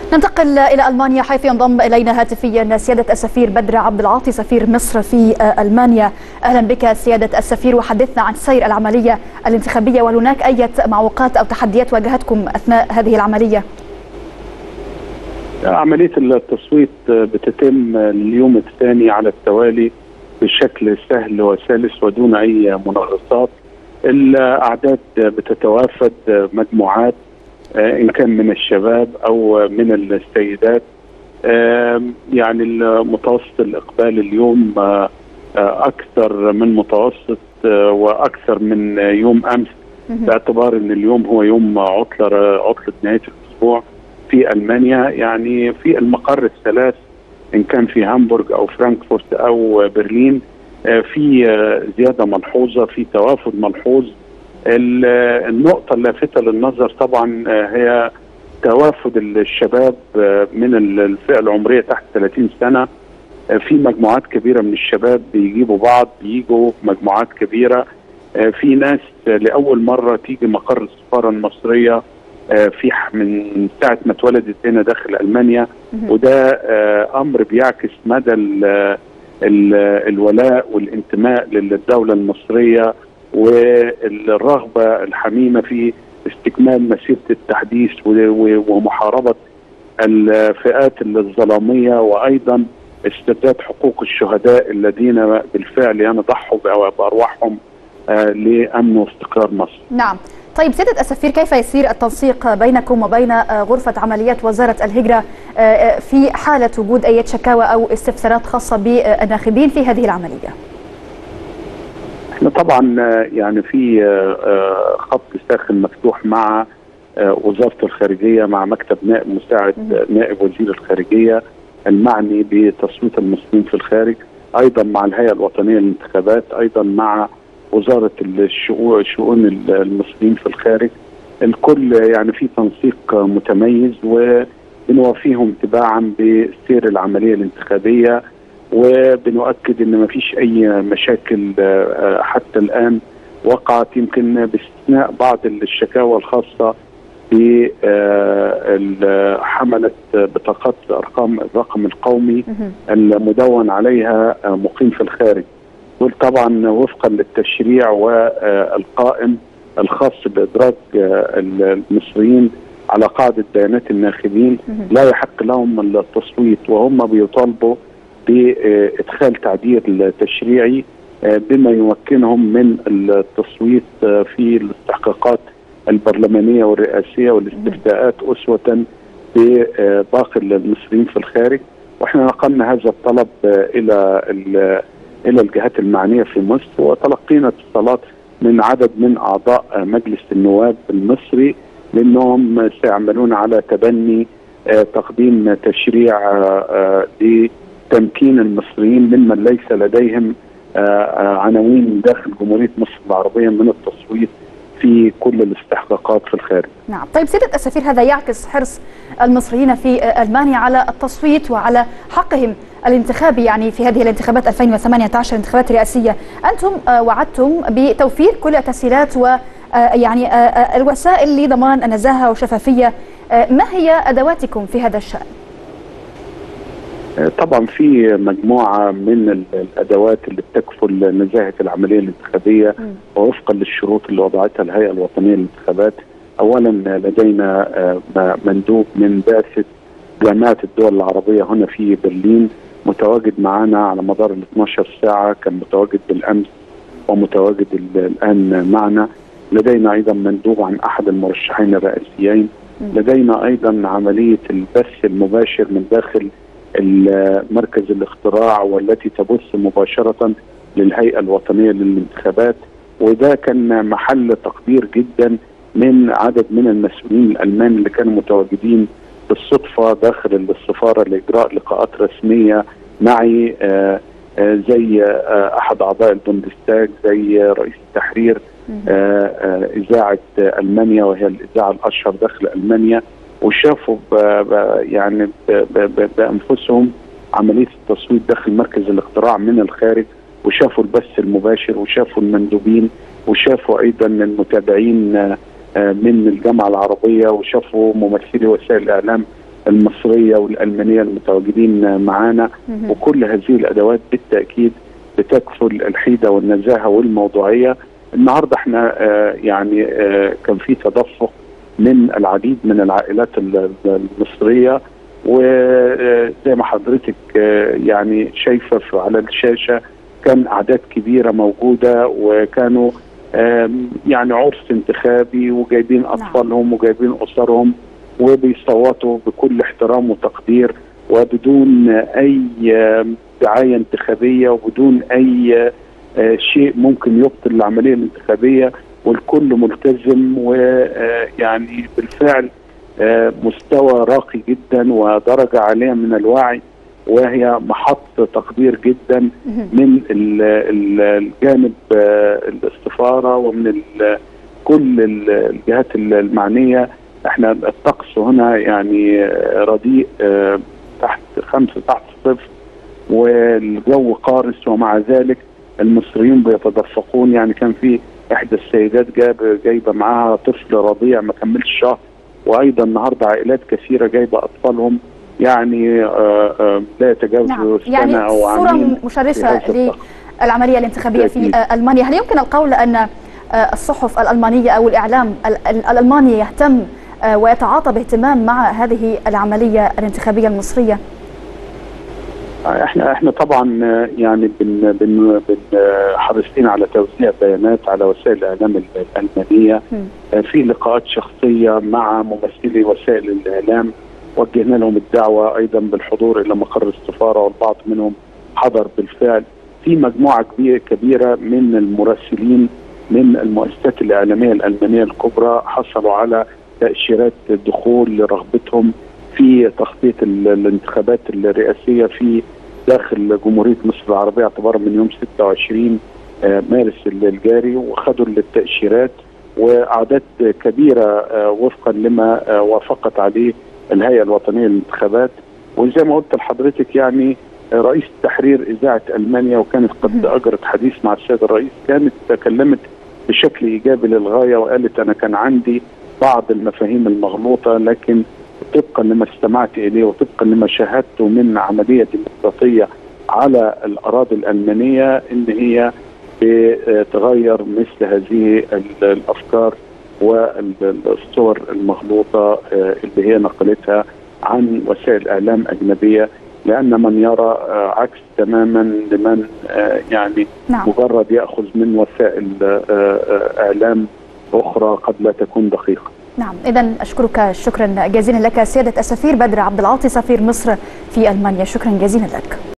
ننتقل إلى ألمانيا حيث ينضم إلينا هاتفيا سيادة السفير بدر عبد العاطي سفير مصر في ألمانيا. أهلا بك سيادة السفير، وحدثنا عن سير العملية الانتخابية، وهل هناك أي معوقات أو تحديات واجهتكم أثناء هذه العملية؟ عملية التصويت بتتم اليوم الثاني على التوالي بشكل سهل وسلس ودون أي منغصات. الأعداد بتتوافد مجموعات إن كان من الشباب أو من السيدات. يعني المتوسط الإقبال اليوم أكثر من متوسط وأكثر من يوم أمس، باعتبار أن اليوم هو يوم عطلة نهاية الأسبوع في ألمانيا. يعني في المقر الثلاث إن كان في هامبورغ أو فرانكفورت أو برلين في زيادة ملحوظة، في توافد ملحوظ. النقطة اللافتة للنظر طبعا هي توافد الشباب من الفئة العمرية تحت 30 سنة. في مجموعات كبيرة من الشباب بيجوا مجموعات كبيرة. في ناس لأول مرة تيجي مقر السفارة المصرية في من ساعة ما اتولدت هنا داخل ألمانيا، وده أمر بيعكس مدى الولاء والانتماء للدولة المصرية والرغبة الحميمة في استكمال مسيرة التحديث ومحاربة الفئات الظلامية، وأيضا استرداد حقوق الشهداء الذين بالفعل يضحوا بأرواحهم لأمن واستقرار مصر. نعم. طيب سيادة السفير، كيف يسير التنسيق بينكم وبين غرفة عمليات وزارة الهجرة في حالة وجود أي شكاوى أو استفسارات خاصة بالناخبين في هذه العملية؟ احنا طبعا يعني في خط ساخن مفتوح مع وزارة الخارجية، مع مكتب نائب مساعد نائب وزير الخارجية المعني بتصويت المصريين في الخارج، أيضا مع الهيئة الوطنية للانتخابات، أيضا مع وزارة شؤون المصريين في الخارج. الكل يعني في تنسيق متميز، وبنوافيهم تباعا بسير العملية الانتخابية، وبنؤكد ان ما فيش اي مشاكل حتى الان وقعت، يمكن باستثناء بعض الشكاوى الخاصة بحملة بطاقات الرقم القومي المدون عليها مقيم في الخارج. دول طبعا وفقا للتشريع والقائم الخاص بإدراج المصريين على قاعدة بيانات الناخبين لا يحق لهم التصويت، وهم بيطالبوا بإدخال تعديل تشريعي بما يمكنهم من التصويت في الاستحقاقات البرلمانية والرئاسية والاستفتاءات أسوة بباقي المصريين في الخارج. واحنا نقلنا هذا الطلب إلى الجهات المعنية في مصر، وتلقينا اتصالات من عدد من أعضاء مجلس النواب المصري لأنهم سيعملون على تبني تقديم تشريع لتمكين المصريين ممن ليس لديهم عناوين داخل جمهورية مصر العربية من التصويت في كل الاستحقاقات في الخارج. نعم. طيب سيادة السفير، هذا يعكس حرص المصريين في ألمانيا على التصويت وعلى حقهم الانتخابي يعني في هذه الانتخابات 2018 الانتخابات الرئاسية. أنتم وعدتم بتوفير كل التسهيلات ويعني الوسائل لضمان النزاهة والشفافية. ما هي أدواتكم في هذا الشأن؟ طبعا في مجموعة من الأدوات اللي بتكفل نزاهة العملية الانتخابية ووفقا للشروط اللي وضعتها الهيئة الوطنية للانتخابات. أولا لدينا مندوب من بعثة جامعة الدول العربية هنا في برلين متواجد معنا على مدار ال 12 ساعة، كان متواجد بالأمس ومتواجد الآن معنا. لدينا أيضا مندوب عن أحد المرشحين الرئاسيين. لدينا أيضا عملية البث المباشر من داخل مركز الاختراع والتي تبث مباشرة للهيئة الوطنية للانتخابات، وده كان محل تقدير جدا من عدد من المسؤولين الألمان اللي كانوا متواجدين بالصدفة داخل السفارة لإجراء لقاءات رسمية معي، زي أحد أعضاء البوندستاج، زي رئيس التحرير إذاعة ألمانيا وهي الإذاعة الأشهر داخل ألمانيا، وشافوا يعني بأنفسهم عملية التصويت داخل مركز الاختراع من الخارج، وشافوا البث المباشر، وشافوا المندوبين، وشافوا أيضا المتابعين من الجامعة العربية، وشافوا ممثلي وسائل الإعلام المصريه والالمانيه المتواجدين معنا، وكل هذه الادوات بالتاكيد بتكفل الحيده والنزاهه والموضوعيه. النهارده احنا يعني كان في تدفق من العديد من العائلات المصريه، وزي ما حضرتك يعني شايفه على الشاشه كان اعداد كبيره موجوده، وكانوا يعني عرس انتخابي وجايبين اطفالهم وجايبين اسرهم وبيصوتوا بكل احترام وتقدير وبدون اي دعايه انتخابيه وبدون اي شيء ممكن يبطل العمليه الانتخابيه، والكل ملتزم. ويعني بالفعل مستوى راقي جدا ودرجه عاليه من الوعي، وهي محط تقدير جدا من الجانب السفاره ومن كل الجهات المعنيه. احنا الطقس هنا يعني رديء تحت 5 تحت الصفر، والجو قارس، ومع ذلك المصريين بيتدفقون. يعني كان في احدى السيدات جايبه معاها طفل رضيع ما كملش شهر، وايضا النهارده عائلات كثيره جايبه اطفالهم يعني لا يتجاوزوا سنه يعني او عامين. صوره مشرفه للعمليه الانتخابيه في المانيا. هل يمكن القول ان الصحف الالمانيه او الاعلام الالماني يهتم ويتعاطى باهتمام مع هذه العمليه الانتخابيه المصريه؟ احنا طبعا يعني بن حريصين على توزيع بيانات على وسائل الاعلام الالمانيه. في لقاءات شخصيه مع ممثلي وسائل الاعلام، وجهنا لهم الدعوه ايضا بالحضور الى مقر السفاره، والبعض منهم حضر بالفعل. في مجموعه كبيره من المراسلين من المؤسسات الاعلاميه الالمانيه الكبرى حصلوا على تاشيرات الدخول لرغبتهم في تخطيط الانتخابات الرئاسيه في داخل جمهوريه مصر العربيه اعتبارا من يوم 26 مارس الجاري، وخدوا التاشيرات واعداد كبيره وفقا لما وافقت عليه الهيئه الوطنيه للانتخابات. وزي ما قلت لحضرتك يعني رئيس تحرير اذاعه المانيا وكانت قد اجرت حديث مع السيد الرئيس، كانت تكلمت بشكل ايجابي للغايه وقالت انا كان عندي بعض المفاهيم المغلوطه، لكن طبقا لما استمعت اليه وطبقا لما شاهدته من عمليه ديمقراطيه على الاراضي الالمانيه ان هي بتغير مثل هذه الافكار والصور المغلوطه اللي هي نقلتها عن وسائل اعلام اجنبيه، لان من يرى عكس تماما لمن يعني مجرد ياخذ من وسائل اعلام اخرى قد لا تكون دقيقه. نعم، إذا أشكرك شكرا جزيلا لك سيادة السفير بدر عبد العاطي سفير مصر في ألمانيا، شكرا جزيلا لك.